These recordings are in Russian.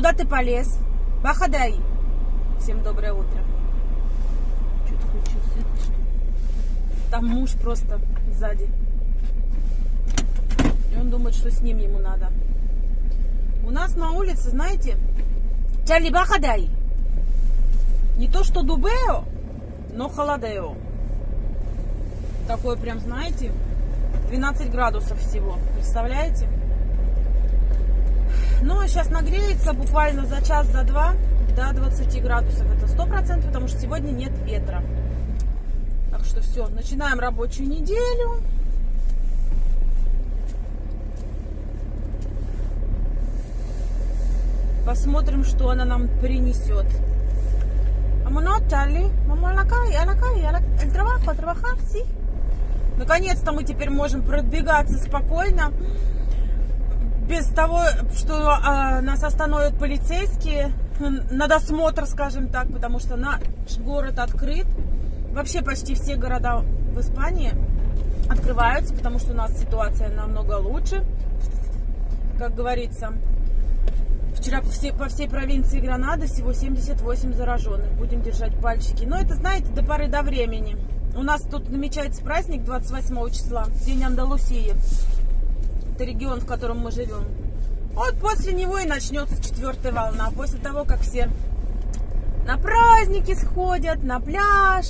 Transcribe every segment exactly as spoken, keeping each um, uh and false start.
Куда ты полез? Бахадай. Всем доброе утро. Что ты включился? Там муж просто сзади. И он думает, что с ним ему надо. У нас на улице, знаете, Чарли Бахадай. Не то что Дубео, но холодео. Такое прям, знаете, двенадцать градусов всего. Представляете? Ну, а сейчас нагреется буквально за час, за два до двадцати градусов. Это сто процентов, потому что сегодня нет ветра. Так что все, начинаем рабочую неделю. Посмотрим, что она нам принесет. Наконец-то мы теперь можем продвигаться спокойно, без того, что а, нас остановят полицейские на досмотр, скажем так, потому что наш город открыт. Вообще почти все города в Испании открываются, потому что у нас ситуация намного лучше. Как говорится, вчера по всей, по всей провинции Гранады всего семьдесят восемь зараженных. Будем держать пальчики. Но это, знаете, до поры до времени. У нас тут намечается праздник двадцать восьмого числа, День Андалусии. Это регион, в котором мы живем. Вот после него и начнется четвертая волна. После того, как все на праздники сходят, на пляж.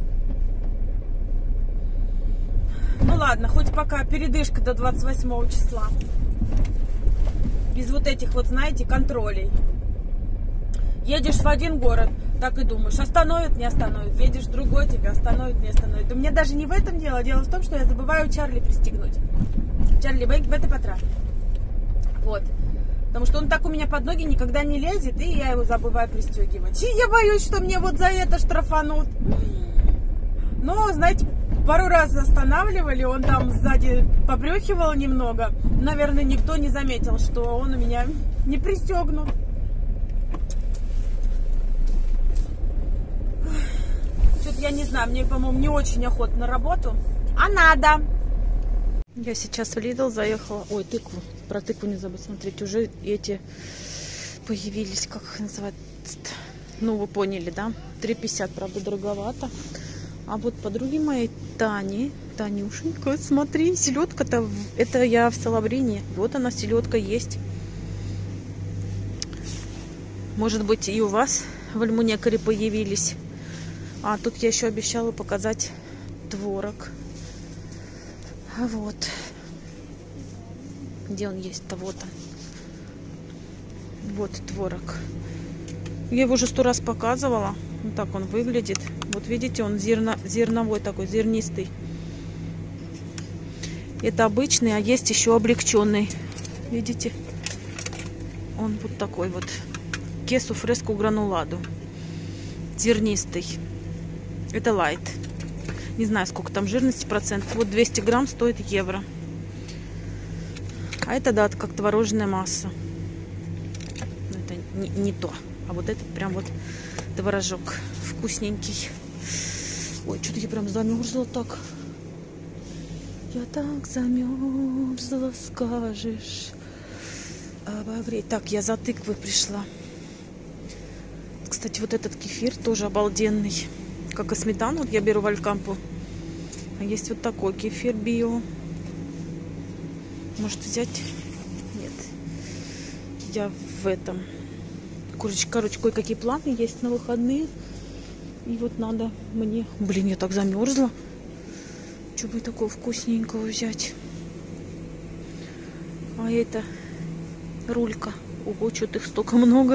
Ну ладно, хоть пока передышка до двадцать восьмого числа. Без вот этих вот, знаете, контролей. Едешь в один город, так и думаешь, остановят, не остановят. Едешь в другой, тебя остановят, не остановят. Да мне даже не в этом дело. Дело в том, что я забываю Чарли пристегнуть. Чарли, бэйк патра. Вот. Потому что он так у меня под ноги никогда не лезет, и я его забываю пристегивать. И я боюсь, что мне вот за это штрафанут. Но, знаете, пару раз останавливали, он там сзади побрехивал немного. Наверное, никто не заметил, что он у меня не пристегнут. Что-то я не знаю, мне, по-моему, не очень охота на работу. А надо. Я сейчас в Lidl заехала. Ой, тыкву. Про тыкву не забудь смотреть. Уже эти появились, как их называют. Ну, вы поняли, да? три пятьдесят, правда, дороговато. А вот подруги моей Тани, Танюшенька, смотри, селедка-то, это я в Салабрине. Вот она, селедка есть. Может быть, и у вас в Альмунекаре появились. А тут я еще обещала показать творог. Вот. Где он есть-то? Вот он. Вот творог. Я его уже сто раз показывала. Вот так он выглядит. Вот видите, он зерно, зерновой такой, зернистый. Это обычный, а есть еще облегченный. Видите? Он вот такой вот. Queso fresco granulado. Зернистый. Это лайт. Не знаю, сколько там жирности процентов. Вот двести грамм стоит евро. А это, да, как творожная масса. Это не, не то. А вот этот прям вот творожок. Вкусненький. Ой, что-то я прям замерзла так. Я так замерзла, скажешь. Обогреть. Так, я за тыквой пришла. Кстати, вот этот кефир тоже обалденный. Как и сметану, вот я беру в Алькампу. А есть вот такой кефир био. Может взять? Нет. Я в этом. Короче, короче, кое-какие планы есть на выходные. И вот надо мне... Блин, я так замерзла. Что бы такого вкусненького взять? А это... Рулька. Ого, что-то их столько много.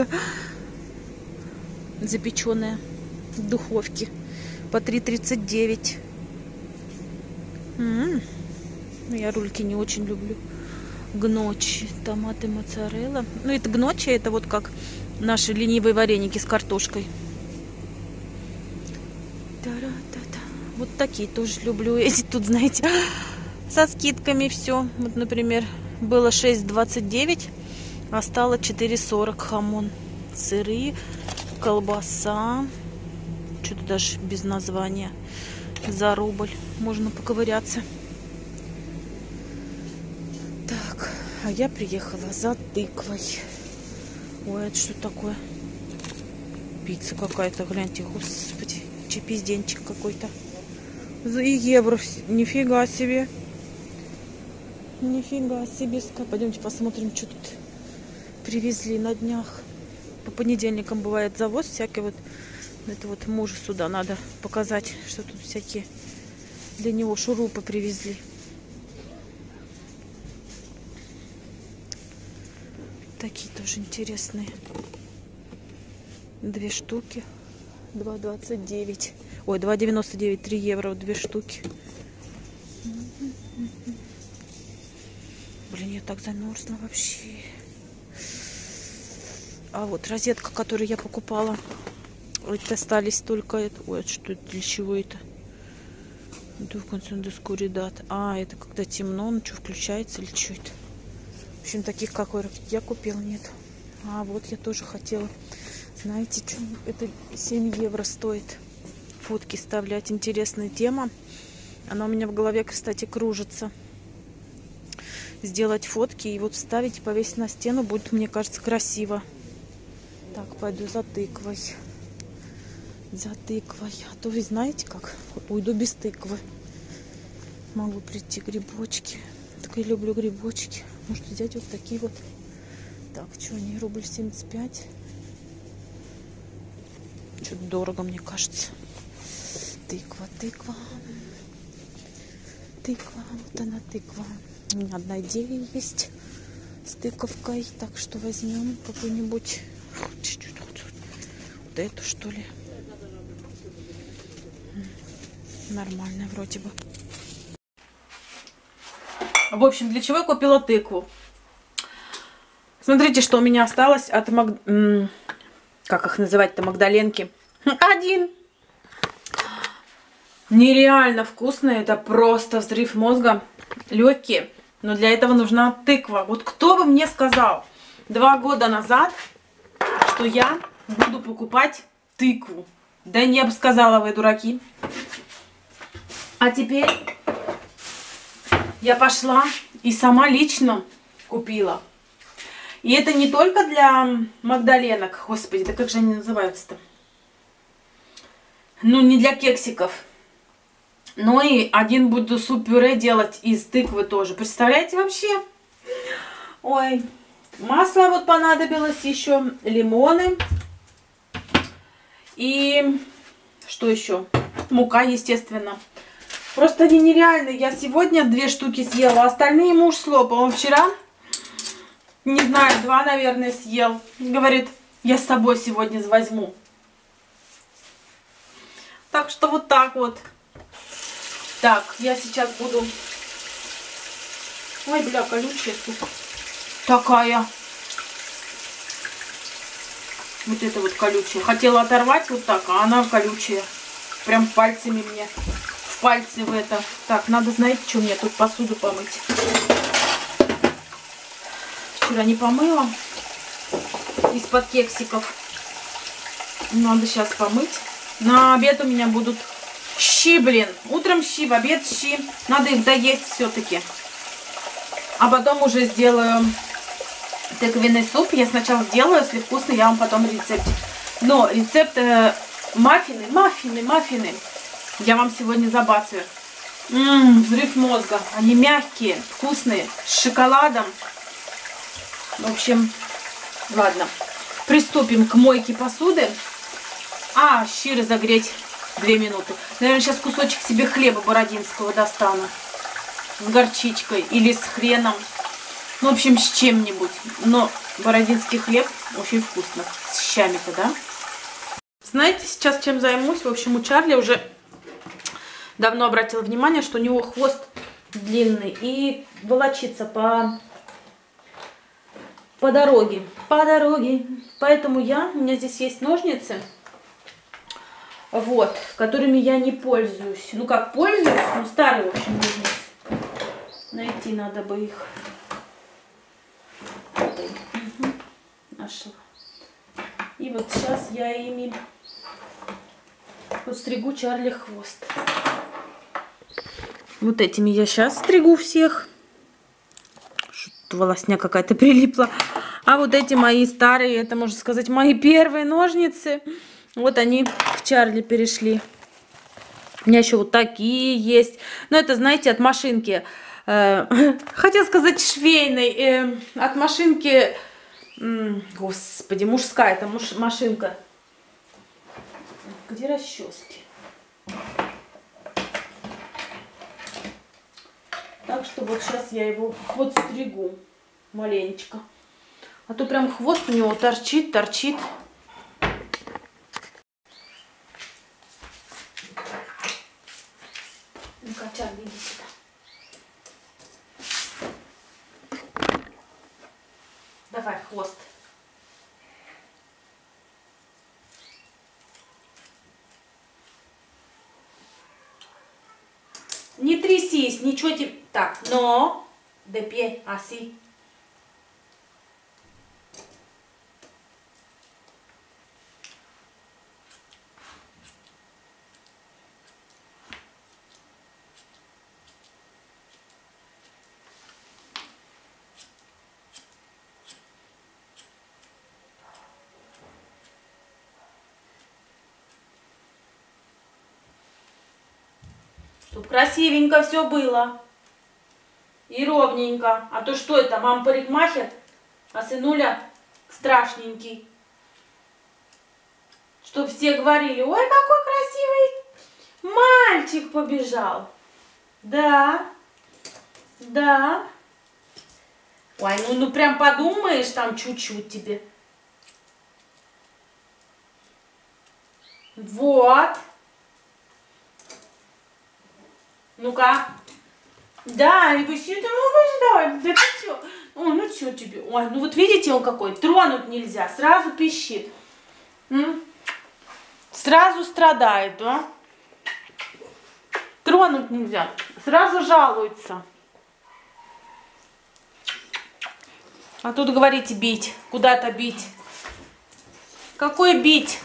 Запеченная в духовке. По три тридцать девять. М-м-м. Я рульки не очень люблю. Гночи, томаты, моцарелла. Ну, это гночи, это вот как наши ленивые вареники с картошкой. Та-ра-та-та. Вот такие тоже люблю. Эти тут, знаете, со скидками все. Вот, например, было шесть двадцать девять, а стало четыре сорок хамон. Сыры, колбаса. Что-то даже без названия. За рубль можно поковыряться. Так, а я приехала за тыквой. Ой, это что такое? Пицца какая-то, гляньте, господи. Чепизденчик какой-то. За евро. Нифига себе. Нифига себе. Пойдемте посмотрим, что тут привезли на днях. По понедельникам бывает завоз всякий. Вот это вот мужу сюда надо показать, что тут всякие для него шурупы привезли. Такие тоже интересные. Две штуки. два двадцать девять. Ой, два девяносто девять, три евро, две штуки. Блин, я так замерзла вообще. А вот розетка, которую я покупала. Вот остались только это. Ой, что это, для чего это? А, это когда темно, ну что, включается или что это? В общем, таких, как я купила, нет. А, вот я тоже хотела. Знаете, что это семь евро стоит. Фотки вставлять. Интересная тема. Она у меня в голове, кстати, кружится. Сделать фотки и вот вставить и повесить на стену будет, мне кажется, красиво. Так, пойду за тыквой. За тыквой. А то вы знаете как? Уйду без тыквы. Могу прийти грибочки. Так я люблю грибочки. Может взять вот такие вот. Так, что они? Рубль семьдесят пять. Что-то дорого, мне кажется. Тыква, тыква. Тыква, вот она тыква. У меня одна идея есть с тыковкой. Так что возьмем какую-нибудь. Вот эту, что ли. Нормально вроде бы. В общем, для чего я купила тыкву? Смотрите, что у меня осталось от Маг... как их называть-то, Магдаленки. Один. Нереально вкусные. Это просто взрыв мозга. Легкие. Но для этого нужна тыква. Вот кто бы мне сказал два года назад, что я буду покупать тыкву? Да не, я бы сказала, вы дураки. А теперь я пошла и сама лично купила. И это не только для магдаленок. Господи, да как же они называются-то? Ну, не для кексиков. Но и один буду суп-пюре делать из тыквы тоже. Представляете вообще? Ой, масло вот понадобилось еще, лимоны. И что еще? Мука, естественно. Просто они нереальные. Я сегодня две штуки съела, а остальные муж слопал. Он вчера, не знаю, два, наверное, съел. Говорит, я с собой сегодня возьму. Так что вот так вот. Так, я сейчас буду... Ой, бля, колючая, сука. Такая. Вот это вот колючая. Хотела оторвать вот так, а она колючая. Прям пальцами мне. В пальцы в это. Так, надо, знаете, что мне тут посуду помыть. Вчера не помыла. Из-под кексиков. Надо сейчас помыть. На обед у меня будут щи, блин. Утром щи, в обед щи. Надо их доесть все-таки. А потом уже сделаю тыквенный суп. Я сначала сделаю, если вкусно, я вам потом рецепт. Но рецепт э, маффины, маффины, маффины я вам сегодня забацаю. Ммм, взрыв мозга. Они мягкие, вкусные, с шоколадом. В общем, ладно. Приступим к мойке посуды. А, щи разогреть две минуты. Наверное, сейчас кусочек себе хлеба бородинского достану. С горчичкой или с хреном. Ну, в общем, с чем-нибудь. Но бородинский хлеб очень вкусно. С щами-то, да? Знаете, сейчас чем займусь? В общем, у Чарли уже давно обратила внимание, что у него хвост длинный и волочится по, по дороге. По дороге. Поэтому я, у меня здесь есть ножницы. Вот, которыми я не пользуюсь. Ну как, пользуюсь, ну старые, в общем, ножницы. Найти надо бы их. Угу. Нашла. И вот сейчас я ими подстригу Чарли хвост. Вот этими я сейчас стригу всех. Что-то волосня какая-то прилипла. А вот эти мои старые, это, можно сказать, мои первые ножницы. Вот они к Чарли перешли. У меня еще вот такие есть. Но это, знаете, от машинки. Э, хотела сказать швейной. Э, от машинки... Э, господи, мужская. Это муж, машинка. Где расчески? Так что вот сейчас я его подстригу маленечко. А то прям хвост у него торчит, торчит. Ну-ка, Чарли, иди сюда. Давай хвост. Не трясись, ничего тебе... Так, но... De pie, así. Чтоб красивенько все было. И ровненько. А то что это, мама парикмахер, а сынуля страшненький. Чтоб все говорили, ой, какой красивый мальчик побежал. Да, да. Ой, ну, ну прям подумаешь, там чуть-чуть тебе. Вот. Ну-ка. Да, и вы что ты можешь давать? Да ты что? Ой, ну что тебе? Ой, ну вот видите, он какой. Тронуть нельзя, сразу пищит. М? Сразу страдает, да? Тронуть нельзя, сразу жалуется. А тут говорите бить, куда-то бить. Какой бить?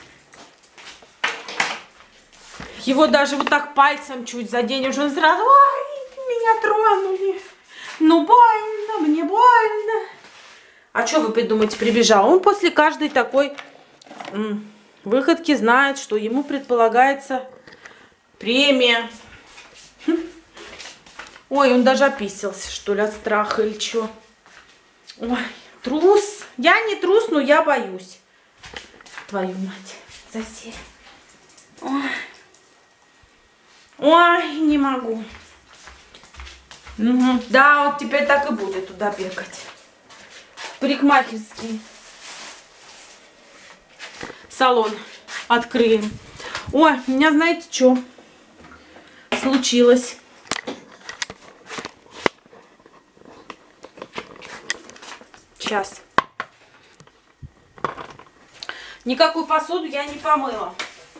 Его даже вот так пальцем чуть заденешь, он сразу, ой, меня тронули. Ну больно, мне больно. А что вы придумаете, прибежал? Он после каждой такой м, выходки знает, что ему предполагается премия. Хм. Ой, он даже описался, что ли, от страха или что. Ой, трус. Я не трус, но я боюсь. Твою мать, засели. Ой. Ой, не могу. Угу. Да, вот теперь так и будет туда бегать. Парикмахерский салон открыем. Ой, у меня, знаете, что случилось? Сейчас. Никакую посуду я не помыла.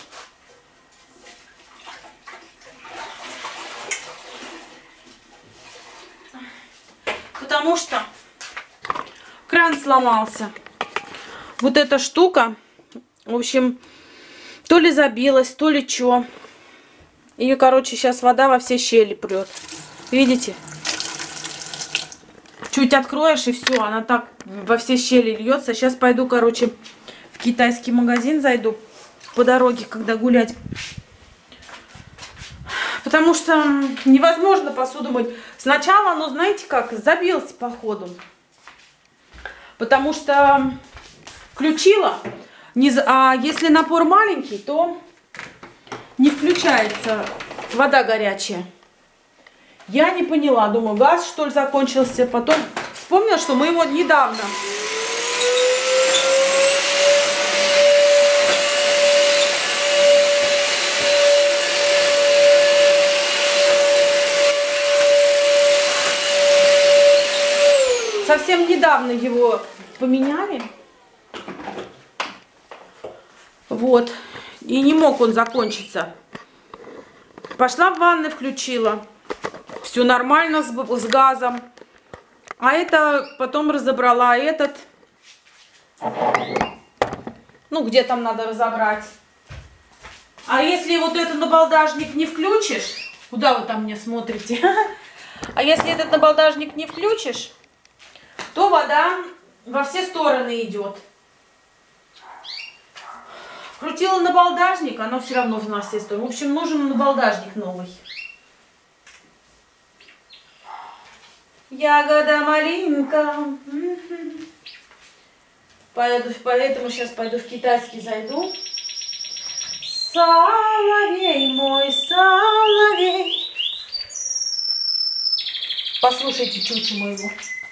Потому что кран сломался. Вот эта штука, в общем, то ли забилась, то ли что. И, короче, сейчас вода во все щели прет. Видите? Чуть откроешь, и все, она так во все щели льется. Сейчас пойду, короче, в китайский магазин зайду по дороге, когда гулять. Потому что невозможно посуду мыть. Сначала, ну, знаете как, забился по ходу. Потому что включила, не, а если напор маленький, то не включается вода горячая. Я не поняла, думаю, газ, что ли, закончился. Потом вспомнила, что мы его недавно... Совсем недавно его поменяли. Вот. И не мог он закончиться. Пошла в ванну, включила. Все нормально с, с газом. А это потом разобрала. Этот... Ну, где там надо разобрать. А если вот этот набалдажник не включишь... Куда вы там мне смотрите? А если этот набалдажник не включишь... то вода во все стороны идет. Вкрутила набалдажник, оно все равно в нас все стороны. В общем, нужен набалдажник новый. Ягода малинка. Поеду, поэтому сейчас пойду в китайский зайду. Соловей мой, соловей. Послушайте чучу моего.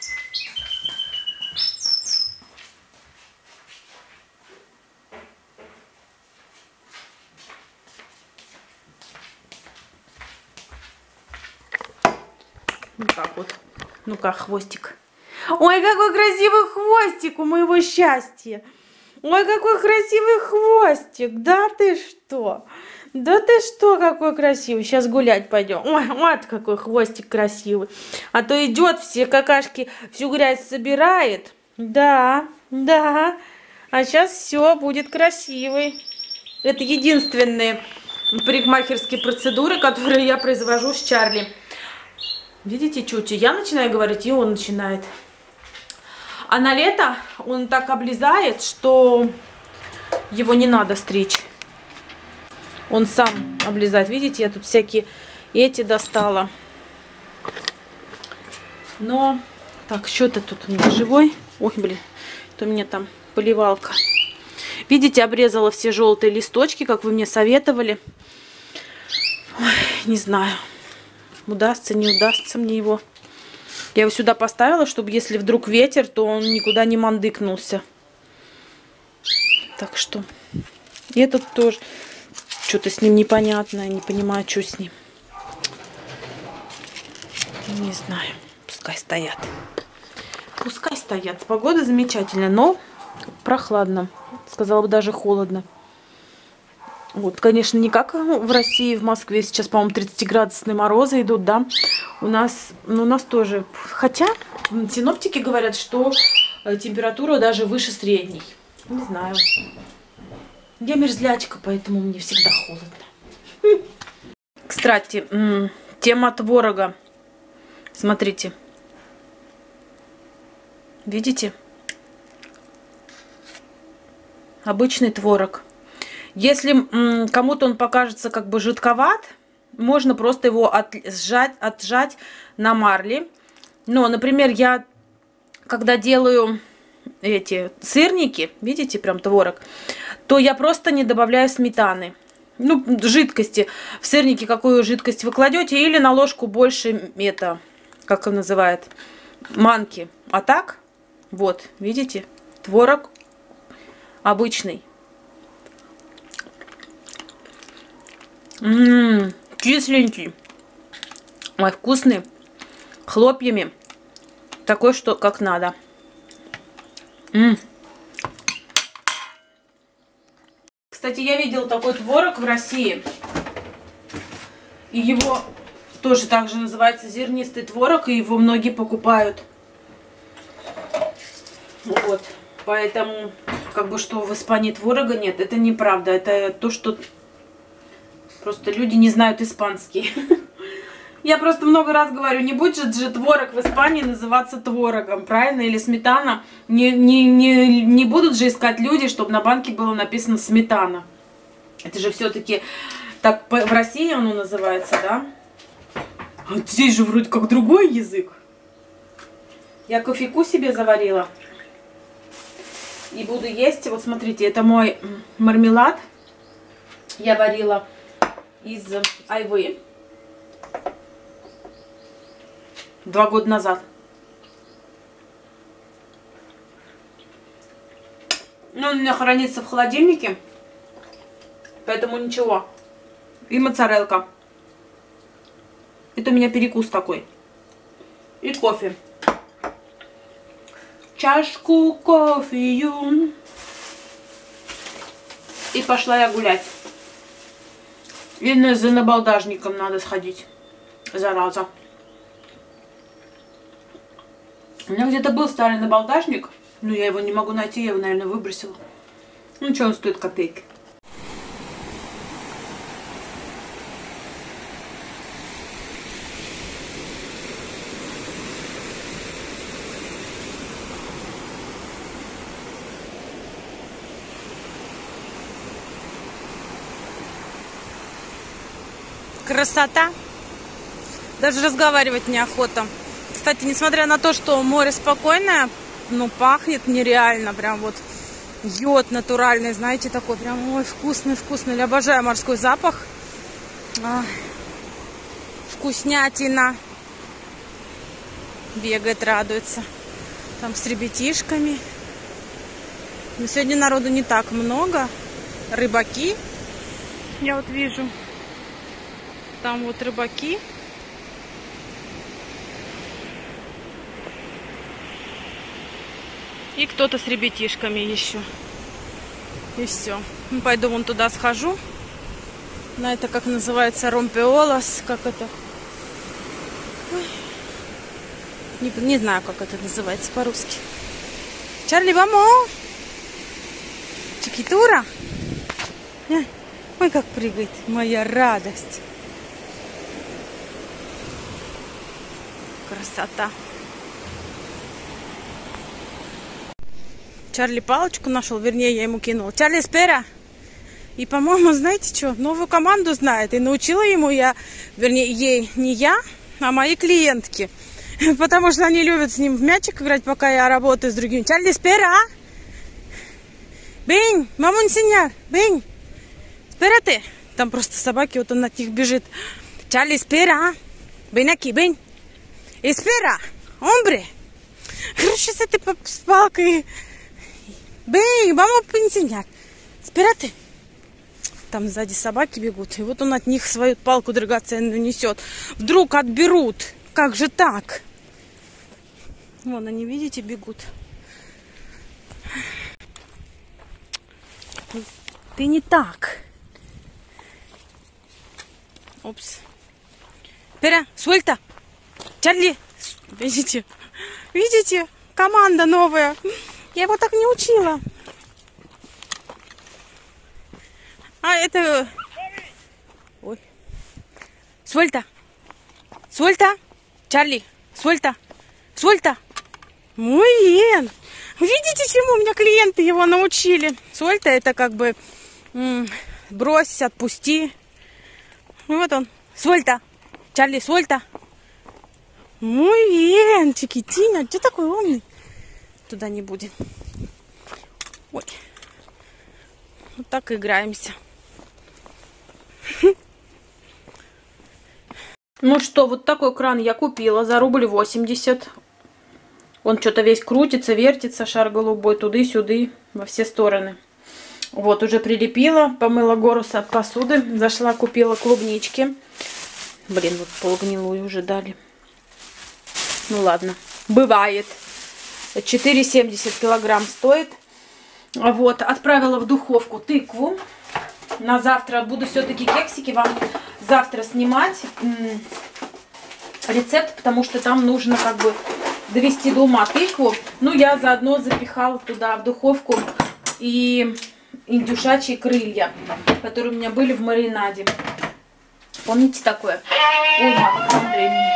Ну как вот. Ну как хвостик. Ой, какой красивый хвостик у моего счастья. Ой, какой красивый хвостик. Да ты что? Да ты что, какой красивый. Сейчас гулять пойдем. Ой, вот какой хвостик красивый. А то идет, все какашки, всю грязь собирает. Да, да. А сейчас все будет красивый. Это единственные парикмахерские процедуры, которые я произвожу с Чарли. Видите, чуть я начинаю говорить, и он начинает. А на лето он так облезает, что его не надо стричь. Он сам облезает. Видите, я тут всякие эти достала. Но, так, что-то тут у меня живой. Ой, блин, это у меня там поливалка. Видите, обрезала все желтые листочки, как вы мне советовали. Ой, не знаю. Удастся, не удастся мне его. Я его сюда поставила, чтобы если вдруг ветер, то он никуда не мандыкнулся. Так что. И этот тоже. Что-то с ним непонятное. Не понимаю, что с ним. Не знаю. Пускай стоят. Пускай стоят. Погода замечательная, но прохладно. Сказала бы, даже холодно. Вот, конечно, не как в России, в Москве. Сейчас, по-моему, тридцатиградусные морозы идут, да. У нас, ну, у нас тоже. Хотя синоптики говорят, что температура даже выше средней. Не знаю. Я мерзлячка, поэтому мне всегда холодно. Кстати, тема творога. Смотрите. Видите? Обычный творог. Если кому-то он покажется как бы жидковат, можно просто его от, сжать, отжать на марле. Но, например, я, когда делаю эти сырники, видите, прям творог, то я просто не добавляю сметаны. Ну, жидкости. В сырнике какую жидкость вы кладете, или на ложку больше, это, как он называет, манки. А так, вот, видите, творог обычный. Ммм, кисленький. Ой, вкусный. Хлопьями. Такой, что как надо. Ммм. Кстати, я видела такой творог в России. И его тоже также называется зернистый творог. И его многие покупают. Вот. Поэтому, как бы, что в Испании творога нет, это неправда. Это то, что... Просто люди не знают испанский. Я просто много раз говорю, не будет же творог в Испании называться творогом, правильно? Или сметана. Не, не, не, не будут же искать люди, чтобы на банке было написано сметана. Это же все-таки так в России оно называется, да? А здесь же вроде как другой язык. Я кофейку себе заварила. И буду есть. Вот смотрите, это мой мармелад. Я варила из айвы. Два года назад. Ну, он у меня хранится в холодильнике. Поэтому ничего. И моцарелка. Это у меня перекус такой. И кофе. Чашку кофею. И пошла я гулять. И за набалдажником надо сходить. Зараза. У меня где-то был старый набалдажник. Но я его не могу найти. Я его, наверное, выбросила. Ну, что он стоит копейки. Красота. Даже разговаривать неохота. Кстати, несмотря на то, что море спокойное, ну, пахнет нереально. Прям вот йод натуральный, знаете, такой прям, ой, вкусный, вкусный. Я обожаю морской запах. А, вкуснятина. Бегает, радуется. Там с ребятишками. Но сегодня народу не так много. Рыбаки. Я вот вижу. Там вот рыбаки. И кто-то с ребятишками еще. И все. Ну, пойду вон туда схожу. На это, как называется, ромпеолос. Как это? Ой. Не, не знаю, как это называется по-русски. Чарли, вамо! Чикитура? Ой, как прыгает. Моя радость. Красота. Чарли палочку нашел, вернее, я ему кинула. Чарли, спера! И, по-моему, знаете что, новую команду знает. И научила ему я, вернее, ей не я, а мои клиентки. Потому что они любят с ним в мячик играть, пока я работаю с другими. Чарли, спера! Бень! Мамун сеньор! Бень! Спера ты! Там просто собаки, вот он от них бежит. Чарли, спера! Бень, аки, бень! Espera, hombre. Короче, с этой с палкой. Бей, vamos a enseñar. Espérate. Там сзади собаки бегут. И вот он от них свою палку драгоценную несет. Вдруг отберут. Как же так? Вон они, видите, бегут. Ты не так. Опс. Espera, suelta. Чарли, видите, видите, команда новая. Я его так не учила. А это... Ой. Suelta. Suelta. Чарли, suelta. Suelta. Muy bien. Видите, чему меня клиенты его научили? Suelta это как бы брось, отпусти. Вот он. Suelta. Чарли, suelta. Muy bien, Чикитина, что такой умный? Туда не будем. Ой. Вот так играемся. Ну что, вот такой кран я купила за рубль восемьдесят. Он что-то весь крутится, вертится, шар голубой, туды-сюды, во все стороны. Вот, уже прилепила, помыла гору от посуды, зашла, купила клубнички. Блин, вот полугнилую уже дали. Ну ладно, бывает. четыре семьдесят килограмм стоит. Вот, отправила в духовку тыкву. На завтра буду все-таки кексики вам завтра снимать рецепт, потому что там нужно как бы довести до ума тыкву. Ну, я заодно запихала туда в духовку и индюшачьи крылья, которые у меня были в маринаде. Помните такое? Ой, мама, времени.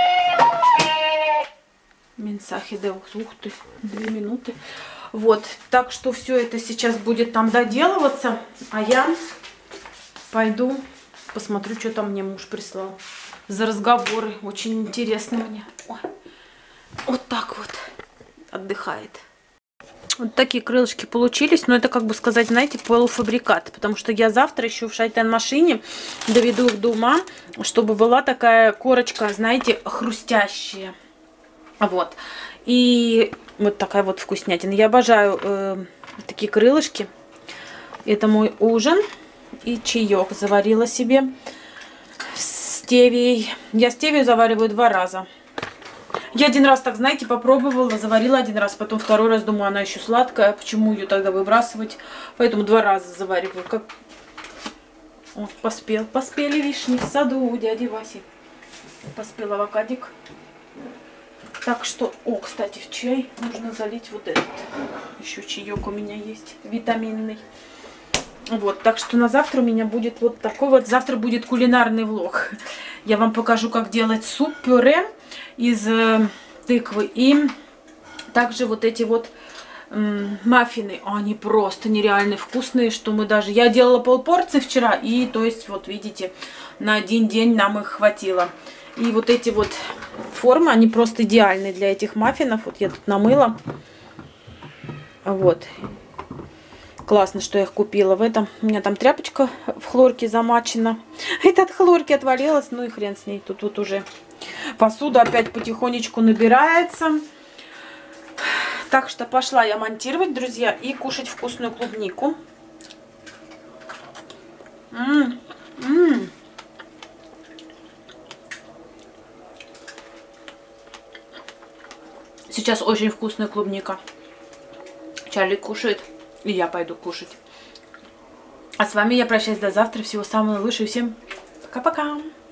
Менсахи, да, ух ты, две минуты. Вот, так что все это сейчас будет там доделываться, а я пойду посмотрю, что там мне муж прислал за разговоры. Очень интересно мне. Ой, вот так вот отдыхает. Вот такие крылышки получились, но это, как бы сказать, знаете, полуфабрикат, потому что я завтра еще в шайтан-машине доведу их до ума, чтобы была такая корочка, знаете, хрустящая. Вот. И вот такая вот вкуснятина. Я обожаю э, такие крылышки. Это мой ужин. И чаек заварила себе с стевией. Я стевию завариваю два раза. Я один раз, так знаете, попробовала, заварила один раз, потом второй раз думаю, она еще сладкая, почему ее тогда выбрасывать? Поэтому два раза завариваю. Как... О, поспел. Поспели вишни в саду у дяди Васи. Поспел авокадик. Так что, о, кстати, в чай нужно залить вот этот. Еще чаек у меня есть, витаминный. Вот, так что на завтра у меня будет вот такой вот, завтра будет кулинарный влог. Я вам покажу, как делать суп-пюре из э, тыквы. И также вот эти вот маффины, они просто нереально вкусные, что мы даже... Я делала полпорции вчера, и, то есть, вот видите, на один день нам их хватило. И вот эти вот формы, они просто идеальны для этих маффинов. Вот я тут намыла. Вот. Классно, что я их купила. В этом у меня там тряпочка в хлорке замачена. Это от хлорки отвалилась, ну и хрен с ней. Тут вот уже посуда опять потихонечку набирается. Так что пошла я монтировать, друзья, и кушать вкусную клубнику. М-м -м. Сейчас очень вкусная клубника. Чарли кушает, и я пойду кушать. А с вами я прощаюсь до завтра. Всего самого лучшего. Всем пока-пока.